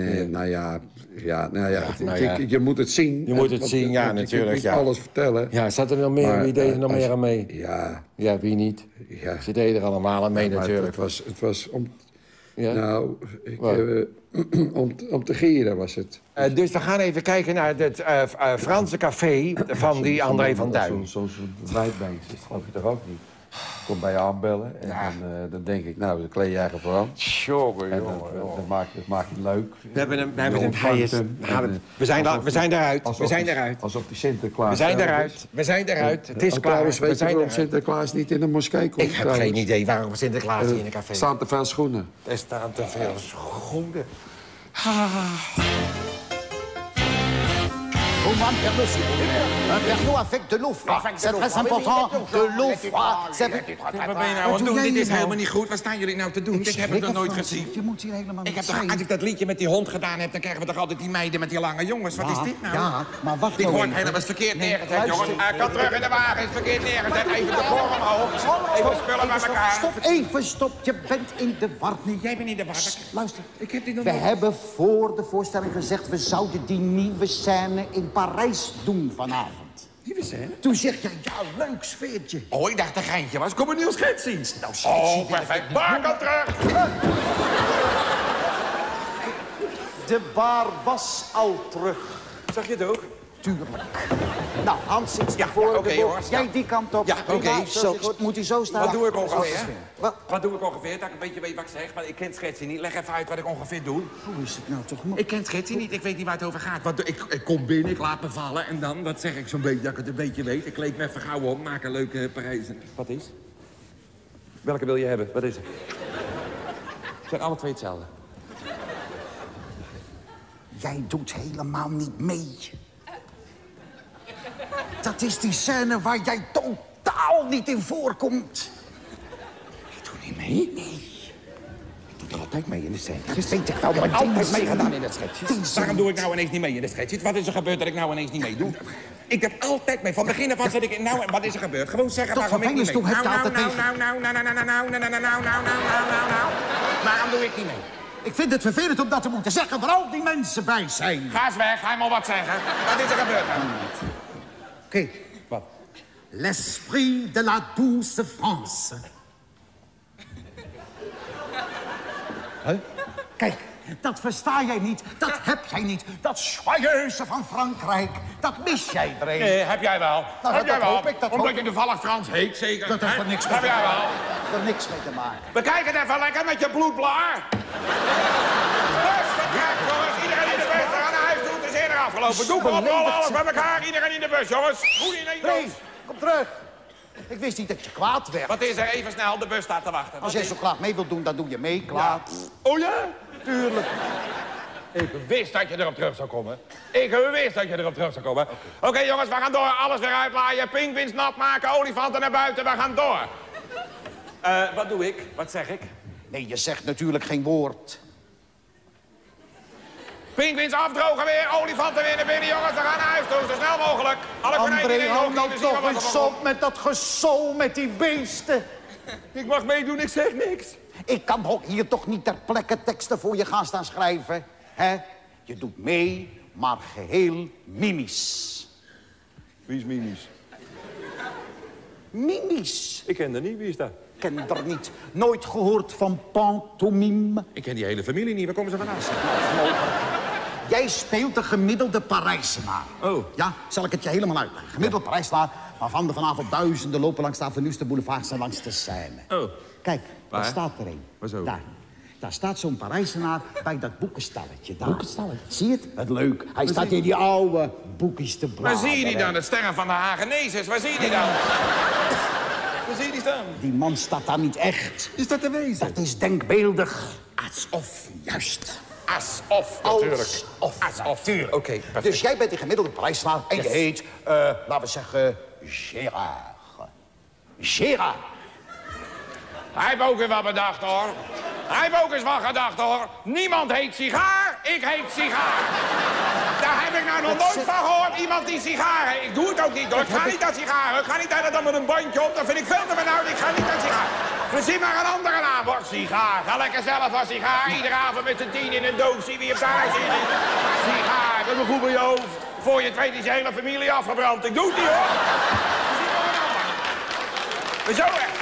je moet het zien. Je moet het zien, ja, natuurlijk. Je kunt niet alles vertellen. Ja, zat er nog meer? Wie deed er nog meer aan mee? Ja. Ja, wie niet? Ja. Ze deden er allemaal aan mee, natuurlijk. Het was om... Ja? Nou, om te gieren was het. Dus we gaan even kijken naar het Franse café van die André van Duin. Zo'n wijdbeens, dat geloof je toch ook niet? Kom bij je aanbellen en dan denk ik, nou, dan kleed je eigen voor aan. Jongen. Dat maakt het leuk. We zijn eruit. We zijn eruit. Alsof die Sinterklaas... We zijn eruit. Het is klaar. Trouwens, weet je waarom Sinterklaas niet in de moskee komt? Ik heb geen idee waarom Sinterklaas hier in een café... Er staan te veel schoenen. Er staan te veel schoenen. Un verre avec de l'eau froide. C'est très important, de l'eau froide. Wat ben je nou aan het doen? Dit is helemaal niet goed. Wat staan jullie nou te doen? Dit heb ik nog nooit gezien. Je moet hier helemaal niet zijn. Als ik dat liedje met die hond gedaan heb, dan krijgen we toch altijd die meiden met die lange jongens. Wat is dit nou? Ja, maar wacht Dit nou wordt even. helemaal verkeerd neergezet, jongens. Kan terug in de wagen, is verkeerd neergezet. Even de koor omhoog. Even spullen bij elkaar. Stop. Je bent in de war. Nee, jij bent in de war. Luister, Ik heb dit nog we nooit... hebben voor de voorstelling gezegd... we zouden die nieuwe scène in Parijs doen vanavond. Nieuwe scène? Toen zeg jij, ja, leuk sfeertje. Oh, ik dacht een geintje was. Kom een nieuw schets zien. Nou, Oh, perfect. Bar kan terug. De bar was al terug. Zag je het ook? Tuurlijk. Nou, Hans zit Ja, voor oké, de boek. hoor. Jij die kant op. Ja, Prima, oké. zo is goed. Moet hij zo staan? Wat doe ik ongeveer? Wat Wat doe ik ongeveer? Dat ik een beetje weet wat ik zeg. Maar ik ken het schetsje niet. Leg even uit wat ik ongeveer doe. Hoe is het nou toch? Ik ken het schetsje niet. Ik weet niet waar het over gaat. Ik kom binnen, ik laat me vallen. En dan, wat zeg ik zo'n beetje, dat ik het een beetje weet. Ik kleed me even gauw om, maak een leuke Parijse. Wat is? Welke wil je hebben? Wat is het? Het zijn alle twee hetzelfde. Jij doet helemaal niet mee. Dat is die scène waar jij totaal niet in voorkomt. Ik doe niet mee? Nee. Ik doe er altijd mee in de scène. Dat weet ik wel, Ik maar heb altijd deze meegedaan in de schetsjes. deze Waarom doe ik nou ineens niet mee in de schetsjes? Wat is er gebeurd dat ik nou ineens niet meedoe? Ik heb altijd mee. Van begin af aan zit ik in... Nou, wat is er gebeurd? Gewoon zeggen Tot waarom ik niet mee. vervelens toe heb je altijd Waarom doe ik niet mee? Ik vind het vervelend om dat te moeten zeggen waar al die mensen bij zijn. Ga eens weg, ga je maar wat zeggen. Wat is er gebeurd dan? Oké. Wat? L'esprit de la douce France. Huh? Kijk, dat versta jij niet. Dat heb jij niet. Dat joyeuse van Frankrijk. Dat mis jij erin. Nee, heb jij wel. Nou, heb jij dat wel. hoop ik, dat Omdat hoop je toevallig Frans heet, zeker. Dat heeft er niks mee Heb te jij maken. wel. Dat heeft er niks mee te maken. Bekijk het even lekker met je bloedblaar. Bus, vertrek, jongens. Iedereen in de bus. We gaan naar huis toe. Het is eerder afgelopen. Doe maar op, alles bij elkaar. Iedereen in de bus, jongens. Goed in één Nee, bus. kom terug. Ik wist niet dat je kwaad werd. Wat is er? Even snel, de bus staat te wachten. Als jij zo graag mee wilt doen, dan doe je mee, klaar. Oh ja? Tuurlijk. Ik wist dat je erop terug zou komen. Ik wist dat je erop terug zou komen. Oké, jongens, we gaan door. Alles weer uitlaaien. Pinguïns nat maken, olifanten naar buiten. We gaan door. Wat doe ik? Wat zeg ik? Nee, je zegt natuurlijk geen woord. Pinguïns afdrogen weer, olifanten weer naar binnen, jongens. We gaan naar huis toe, zo snel mogelijk. Alle André, hou nou toch eens op met dat gesol met die beesten. Ik mag meedoen, ik zeg niks. Ik kan ook hier toch niet ter plekke teksten voor je gaan staan schrijven, hè? Je doet mee, maar geheel mimisch. Wie is Mimies? Mimisch? Ik ken dat niet, wie is dat? Ken er niet. Nooit gehoord van pantomime? Ik ken die hele familie niet, waar komen ze vandaan? Jij speelt de gemiddelde Parijzenaar. Oh. Ja, zal ik het je helemaal uitleggen. Gemiddeld Parijzenaar, waarvan er vanavond duizenden lopen langs de avenues, de boulevards en langs de Seine. Oh. Kijk, waar daar staat er een. Waarzo? Daar staat zo'n Parijzenaar bij dat boekenstalletje. Boekenstalletje? Zie je het? Wat leuk. Hij staat in die oude boekjes te bladeren. Waar zie je die dan? Het sterren van de Hageneses, waar zie je die dan? Waar zie je die staan? Die man staat daar niet echt. Is dat te wezen? Dat is denkbeeldig. Alsof, juist. Alsof, natuurlijk. Alsof, natuurlijk. Oké, perfect. Dus jij bent die gemiddelde Parijzenaar en je heet, laten we zeggen, Gérard. Gérard. Hij heeft ook weer wat bedacht, hoor. Hij heeft ook eens wat gedacht, hoor. Niemand heet sigaar, ik heet sigaar. Daar heb ik nou nog nooit van gehoord, iemand die sigaar heet. Ik doe het ook niet, hoor. Ik ga niet naar sigaren. Ik ga niet naar dat met een bandje op. Dat vind ik veel te benauwd. Ik ga niet naar sigaar. Verzin maar een andere naam, hoor. Sigaar. Ga lekker zelf van sigaar. Iedere avond met z'n 10 in een doosje. Wie heeft daar zin in? Sigaar. Dat is een goed bij je hoofd. Voor je het weet is je hele familie afgebrand. Ik doe het niet, hoor. Verzin maar een ander. Zo, hè.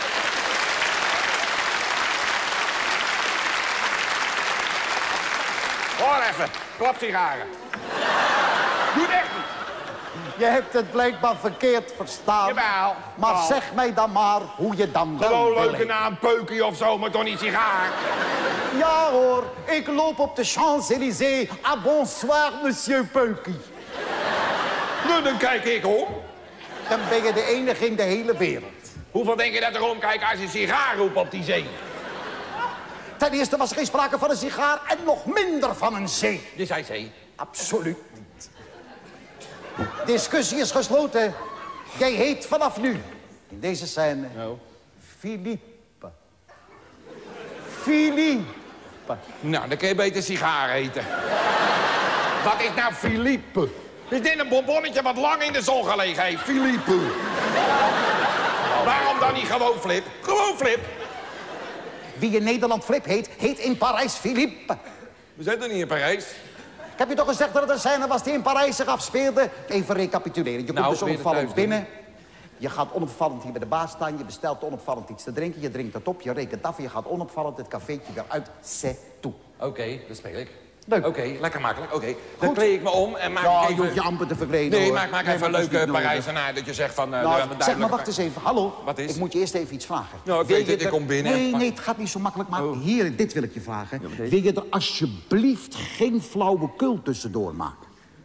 Hoor even, klapsigaren. Doe het echt niet. Je hebt het blijkbaar verkeerd verstaan. Jawel. Maar Oh. zeg mij dan maar hoe je dan wel Gewoon wil leuke leven. naam, Peukie of zo, maar toch niet sigaar. Ja hoor, ik loop op de Champs-Élysées. Ah bonsoir, monsieur Peukie. Nou, dan kijk ik om. Dan ben je de enige in de hele wereld. Hoeveel denk je dat er omkijken als je sigaar roept op die zee? Ten eerste was er geen sprake van een sigaar en nog minder van een zee. Je zei zee. Absoluut niet. Discussie is gesloten. Jij heet vanaf nu, in deze scène, Philippe. Philippe. Nou, dan kun je beter sigaar eten. Wat is nou Philippe? Is dit een bonbonnetje wat lang in de zon gelegen heeft? Philippe. Waarom dan niet gewoon Flip? Gewoon Flip. Wie in Nederland Flip heet, heet in Parijs Philippe. We zijn toch niet in Parijs? Ik heb je toch gezegd dat het een scène was die in Parijs zich afspeelde? Even recapituleren. Je komt dus onopvallend binnen. Je gaat onopvallend hier bij de baas staan. Je bestelt onopvallend iets te drinken. Je drinkt het op, je rekent af en je gaat onopvallend het cafeetje weer uit. C'est tout. Oké, dat speel ik. Leuk. Oké, lekker makkelijk. Oké, dan kleed ik me om en maak Ja, ik je even... hoeft je amper te verkleden, Nee, hoor. maak Nee, even een maar dat is leuke niet nodig. Parijzenaar. Dat je zegt van... Zeg maar, wacht eens even. Hallo. Wat is? Ik moet je eerst even iets vragen. Nou, ik Wil weet je het, ik er- kom binnen. Nee, het gaat niet zo makkelijk. Maar hier, dit wil ik je vragen. Wil je er alsjeblieft geen flauwekul tussendoor maken?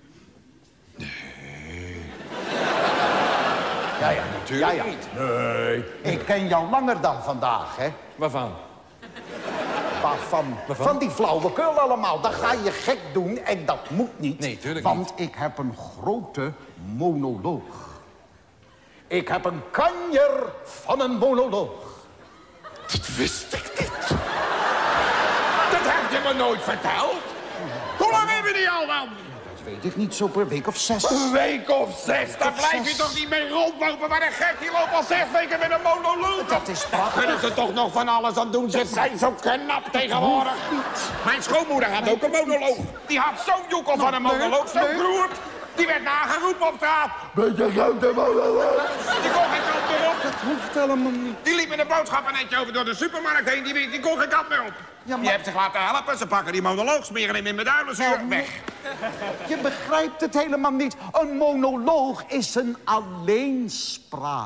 Ja, natuurlijk Ja, ja. niet. Nee. Ik ken jou langer dan vandaag, hè? Waarvan? Waarvan? Van die flauwekul allemaal. Dan ga je gek doen en dat moet niet. Nee, tuurlijk Want ik heb een grote monoloog. Ik heb een kanjer van een monoloog. Dat wist ik niet. Dat heb je me nooit verteld. Hoe lang hebben die al dan? Dat weet ik niet, zo per week of 6. Een week of 6. Daar blijf je toch niet mee rondlopen? Maar een gek die loopt al 6 weken met een monoloog. Dat is prachtig. Kunnen ze toch nog van alles aan doen? Ze zijn zo knap tegenwoordig. Mijn schoonmoeder had ook een monoloog. Die had zo'n joekel van een monoloog, zo beroerd. Die werd nageroepen op straat. Beetje grote monoloog. Die kon geen kant meer op. Dat hoeft helemaal niet. Die liep met een boodschappennetje over door de supermarkt heen. Die kon geen kant meer op. Ja, maar- Je hebt zich laten helpen. Ze pakken die monoloog, smeren hem in beduilenzuur. Weg. Je begrijpt het helemaal niet. Een monoloog is een alleenspraak.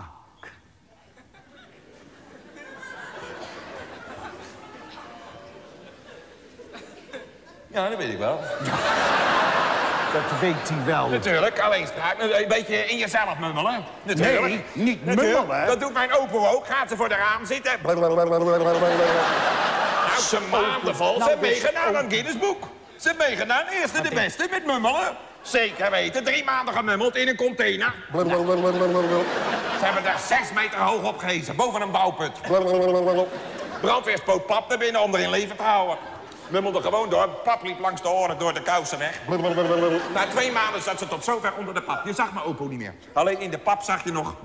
Ja, dat weet ik wel. Dat weet hij wel. Natuurlijk, alleenspraak. Een beetje in jezelf mummelen. Natuurlijk. Nee, niet Natuurlijk. mummelen. Dat doet mijn opa ook. Gaat ze voor de raam zitten. Nou, ze maanden vol. Ze hebben meegedaan aan Guinness Boek. Ze hebben meegedaan, eerste de beste met mummelen. Zeker weten, 3 maanden gemummeld in een container. Ze hebben daar 6 meter hoog op gehezen, boven een bouwput. Brandweerspoot pap naar binnen om erin leven te houden. Mummelde gewoon door, pap liep langs de oren door de kousen weg. Na 2 maanden zat ze tot zover onder de pap. Je zag mijn opo niet meer. Alleen in de pap zag je nog...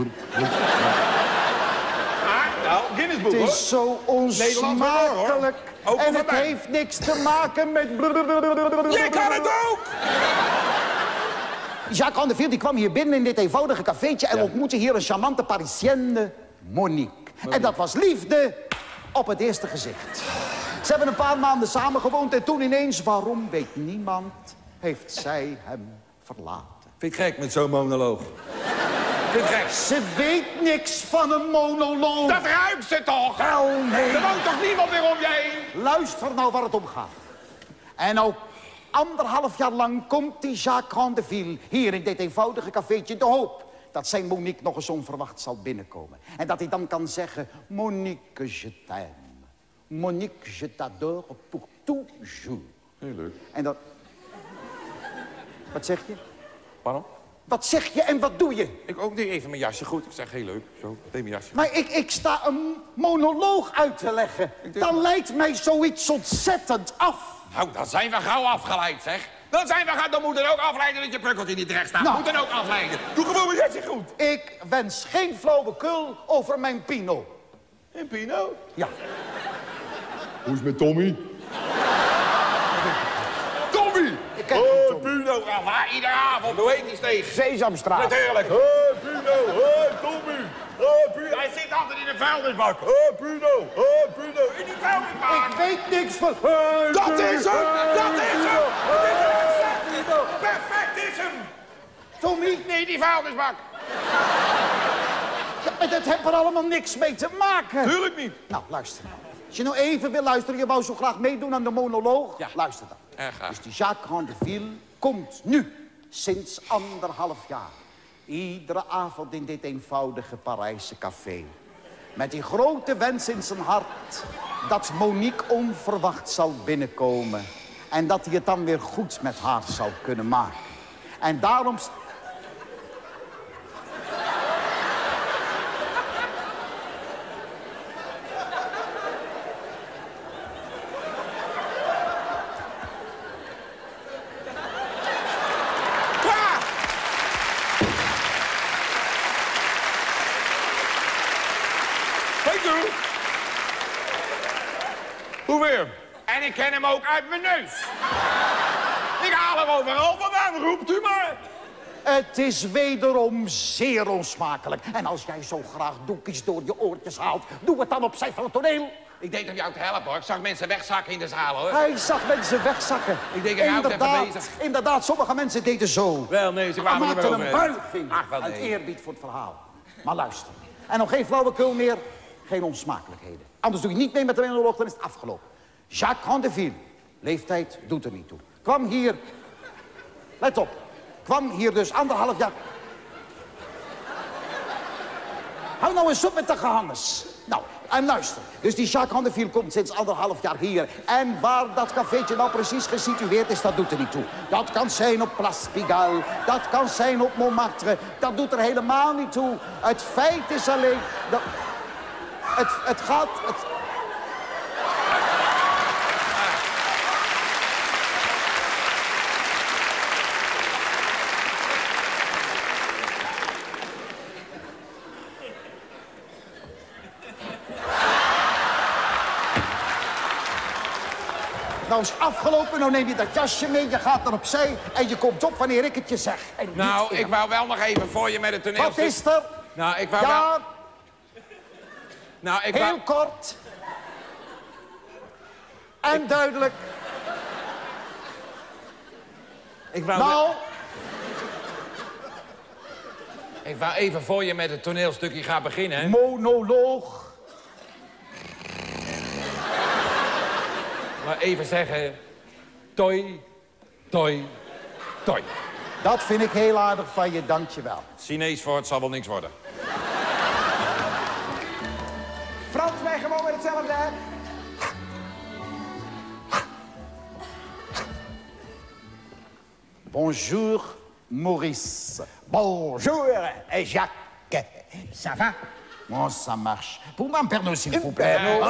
Nou, Guinness Book, hoor. Het is zo onsmakelijk. En het heeft niks te maken met... Je kan het ook! Jacques Randeville die kwam hier binnen in dit eenvoudige cafeetje... en ontmoette hier een charmante Parisienne, Monique. En dat was liefde op het eerste gezicht. Ze hebben een paar maanden samengewoond en toen ineens, waarom weet niemand, heeft zij hem verlaten. Vind je gek met zo'n monoloog? Vind je gek? Ze weet niks van een monoloog. Dat ruikt ze toch? Wel, nee. Er woont toch niemand meer om je heen? Luister nou waar het om gaat. En ook 1,5 jaar lang komt die Jacques Randeville hier in dit eenvoudige cafeetje de hoop dat zijn Monique nog eens onverwacht zal binnenkomen. En dat hij dan kan zeggen, Monique, je t'aime. Monique, je t'adore pour toujours. Heel leuk. En dat... Wat zeg je? Pardon? Wat zeg je en wat doe je? Ik ook niet even mijn jasje goed. Ik zeg heel leuk. Zo, neem mijn jasje. Maar ik sta een monoloog uit te leggen. Dan leidt mij zoiets ontzettend af. Nou, dan zijn we gauw afgeleid, zeg. Dan moet het ook afleiden dat je pukkeltje niet terecht staat. Nou. Moet dan ook afleiden. Doe gewoon mijn jasje goed. Ik wens geen flauwekul over mijn Pino. En Pino? Ja. Hoe is het met Tommy? Tommy! Oh, Pino! Iedere avond, hoe heet die steeg? Sesamstraat. Natuurlijk. Oh, Pino! Oh, Tommy! Oh, Pino! Hij zit altijd in een vuilnisbak. Oh, Pino! Oh, Pino! In die vuilnisbak. Ik weet niks van... Dat is hem! Dat is hem! Dit is hem! Perfect is hem! Tommy? Nee, die vuilnisbak. Ja, dat heeft er allemaal niks mee te maken. Tuurlijk niet. Nou, luister nou. Als je nou even wil luisteren, je wou zo graag meedoen aan de monoloog. Ja. Luister dan. Erg graag. Dus die Jacques Randeville komt nu, sinds 1,5 jaar... iedere avond in dit eenvoudige Parijse café. Met die grote wens in zijn hart dat Monique onverwacht zal binnenkomen. En dat hij het dan weer goed met haar zal kunnen maken. En daarom... Hoe weer? En ik ken hem ook uit mijn neus. Ik haal hem overal vandaan, roept u maar. Het is wederom zeer onsmakelijk. En als jij zo graag doekjes door je oortjes haalt, doe het dan opzij van het toneel. Ik deed om jou te helpen, hoor. Ik zag mensen wegzakken in de zaal, hoor. Hij zag mensen wegzakken. Ik denk, hij houdt even bezig. Inderdaad, sommige mensen deden zo. Wel, nee, ze kwamen niet meer maakten over. een buiging Ach, wel, uit nee. eerbied voor het verhaal. Maar luister. En nog geen flauwekul meer, geen onsmakelijkheden. Anders doe je niet mee met de monoloog, dan is het afgelopen. Jacques Randeville, leeftijd doet er niet toe. Kwam hier, let op, kwam hier dus 1,5 jaar... Hou nou eens op met de gehanges. Nou, en luister. Dus die Jacques Randeville komt sinds 1,5 jaar hier. En waar dat cafeetje nou precies gesitueerd is, dat doet er niet toe. Dat kan zijn op Place Pigalle, dat kan zijn op Montmartre. Dat doet er helemaal niet toe. Het feit is alleen... dat het gaat... Nou is afgelopen, nou neem je dat jasje mee, je gaat er opzij en je komt op wanneer ik het je zeg. En Nou, ik wou wel nog even voor je met het toneel. Wat is er? Nou, ik wou ja, wel... Nou, ik heel wou... kort. En duidelijk. Ik wou... Nou, Ik wou even voor je met het toneelstukje gaan beginnen, hè? monoloog. Maar even zeggen... Toi, toi, toi. Dat vind ik heel aardig van je, dankjewel. Chinees voor het zal wel niks worden. Frans, wij gewoon weer hetzelfde, hè? Bonjour, Maurice. Bonjour, Jacques. Ça va? Oh, ça marche. Pouvez-moi een perno, s'il vous plaît? Nee,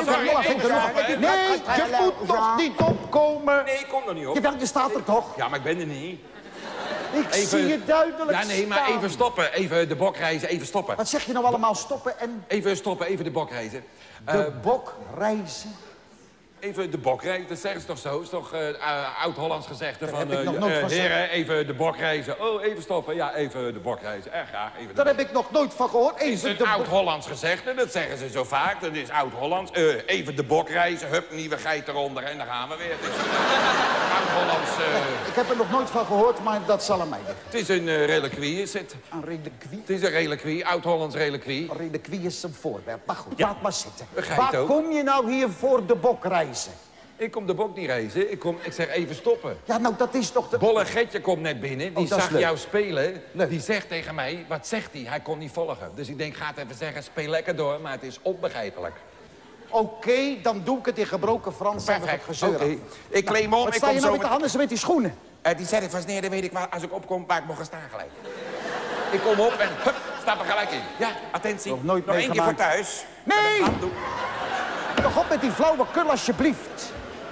je moet toch niet opkomen? Nee, ik kom er niet op. Je staat er toch? Ja, maar ik ben er niet. Ik zie je duidelijk Ja, nee, maar staan. even stoppen. Even de bok reizen, even stoppen. Wat zeg je nou allemaal? Stoppen en... Even stoppen, even de bok reizen. De bok reizen? Even de bok reizen, dat zeggen ze toch zo? Is toch oud-Hollands gezegde van... heb ik nog nooit van heren, even de bok reizen. Oh, even stoppen. Ja, even de bok reizen. Erg graag. Even Daar heb ik nog nooit van gehoord. Het is een oud-Hollands gezegde, dat zeggen ze zo vaak. Dat is oud-Hollands. Even de bok reizen, hup, nieuwe geit eronder en dan gaan we weer. Het is oud-Hollands... Ik heb er nog nooit van gehoord, maar dat zal aan mij liggen. Het is een reliquie, is het? Een reliquie? Het is een reliquie, oud-Hollands reliquie. Een reliquie is een voorwerp. Maar goed, Ja. laat maar zitten. Begrijp Waar ook. kom je nou hier voor de bok reizen? Ik kom de bok niet reizen, ik zeg even stoppen. Ja, nou, dat is toch de... Bolle Getje komt net binnen, die dat is zag leuk. jou spelen. Leuk. Die zegt tegen mij, wat zegt hij? Hij kon niet volgen. Dus ik denk, ga het even zeggen, speel lekker door, maar het is onbegrijpelijk. Oké, dan doe ik het in gebroken Frans. Perfect, gezeur. oké. Ik kleem om, Wat ik sta kom je zo nou met de handen met die schoenen? Die zet ik vast neer, dan weet ik waar, als ik opkom waar ik mag gaan staan gelijk. Ik kom op en hup, stap er gelijk in. Ja, attentie. Nog nooit Nog één keer voor meegemaakt. thuis. Nee! Toch op met die flauwe kul, alsjeblieft.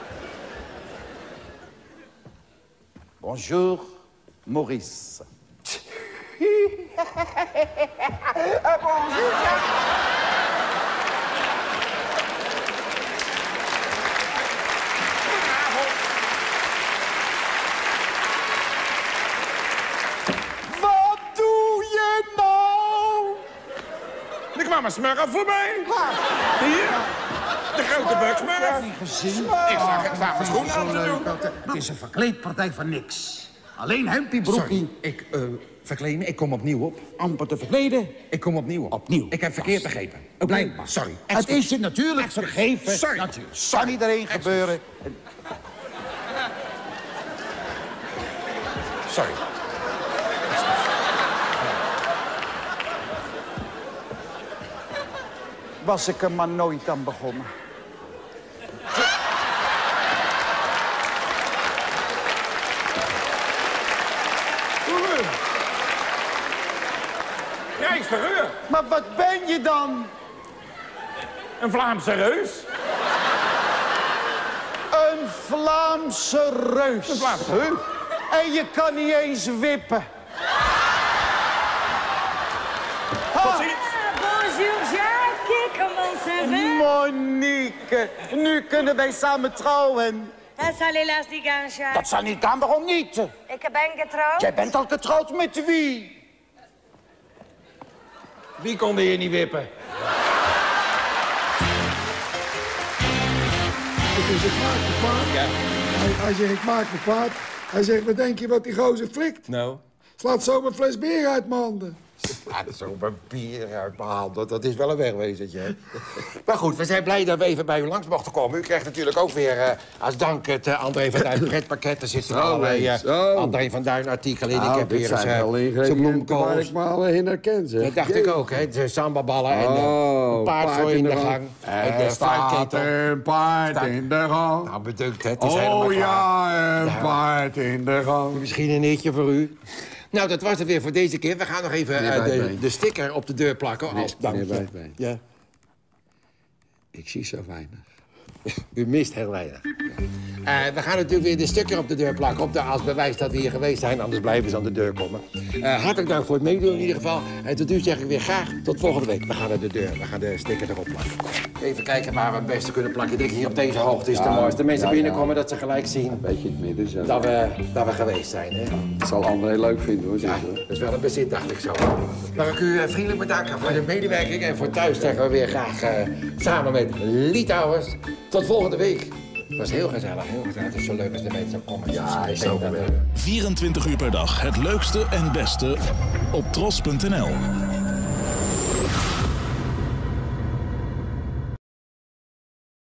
Bonjour, Maurice. Bonjour, Jacques. Wat doe je nou? Er kwam een smurf voorbij. Hier, de grote buksmurf. Niet gezien. Ik zag mijn schoenen aan te doen. Het is een verkleedpartij van niks. Alleen hempie, broekie. Ik verkleed me, ik kom opnieuw op. Amper te verkleden. Ik kom opnieuw op. Opnieuw. Ik heb verkeerd begrepen. Oké, Blijkbaar. sorry. Het is je natuurlijk vergeven. Sorry. Natuurlijk. Kan iedereen gebeuren. Sorry. Was ik er maar nooit aan begonnen. Grijs Verheur. Maar wat ben je dan? Een Vlaamse reus. Een Vlaamse reus. Een Vlaamse reus. En je kan niet eens wippen. Tot ziens. Bonjour Jacques, comment ça va? Monique, nu kunnen wij samen trouwen. Dat zal helaas niet gaan, Jacques. Dat zal niet gaan, waarom niet? Ik ben getrouwd. Jij bent al getrouwd met wie? Wie kon hier niet wippen? Het is het maakt me kwaad. Ja. Hij zegt, ik maak me kwaad. Hij zegt, wat denk je wat die gozer flikt? Nou? Slaat zo een fles bier uit mijn handen. Ja, zo'n bier uit mijn handen, dat is wel een wegwezertje, hè? Maar goed, we zijn blij dat we even bij u langs mochten komen. U krijgt natuurlijk ook weer als dank het André van Duin pretpakket. Er zitten allerlei André van Duin artikelen in. Nou, ik heb dit hier zijn eens wel zo'n ingrediënten waar bloemkool. ik me al in herken, zeg. Dat dacht ik ook, hè? De sambaballen en een paard voor in de gang. En de Er staat fruitketel. een paard in de gang. Nou, bedankt, hè? Het is helemaal Oh klaar. ja, een paard in de gang. Misschien een eetje voor u. Nou, dat was het weer voor deze keer. We gaan nog even de sticker op de deur plakken. Als dankje. Ja. Ik zie zo weinig. U mist heel weinig. We gaan natuurlijk weer de sticker op de deur plakken. Als bewijs dat we hier geweest zijn, anders blijven ze aan de deur komen. Hartelijk dank voor het meedoen in ieder geval. En tot nu zeg ik weer graag tot volgende week. We gaan naar de deur. We gaan de sticker erop plakken. Even kijken waar we het beste kunnen plakken. Ik denk hier op deze hoogte is het mooiste. De mensen binnenkomen dat ze gelijk zien. Een beetje in het midden zo. Dat we geweest zijn. Hè? Dat zal André leuk vinden, hoor. Ja, dat is wel een bezit, dacht ik zo. Mag ik u vriendelijk bedanken voor de medewerking. En voor thuis zeggen we weer graag samen met Litouwers. Tot volgende week. Het was heel gezellig, heel gezellig. Het is zo leuk als de mensen komen. Ja, is ook wel. 24 uur per dag het leukste en beste op tros.nl.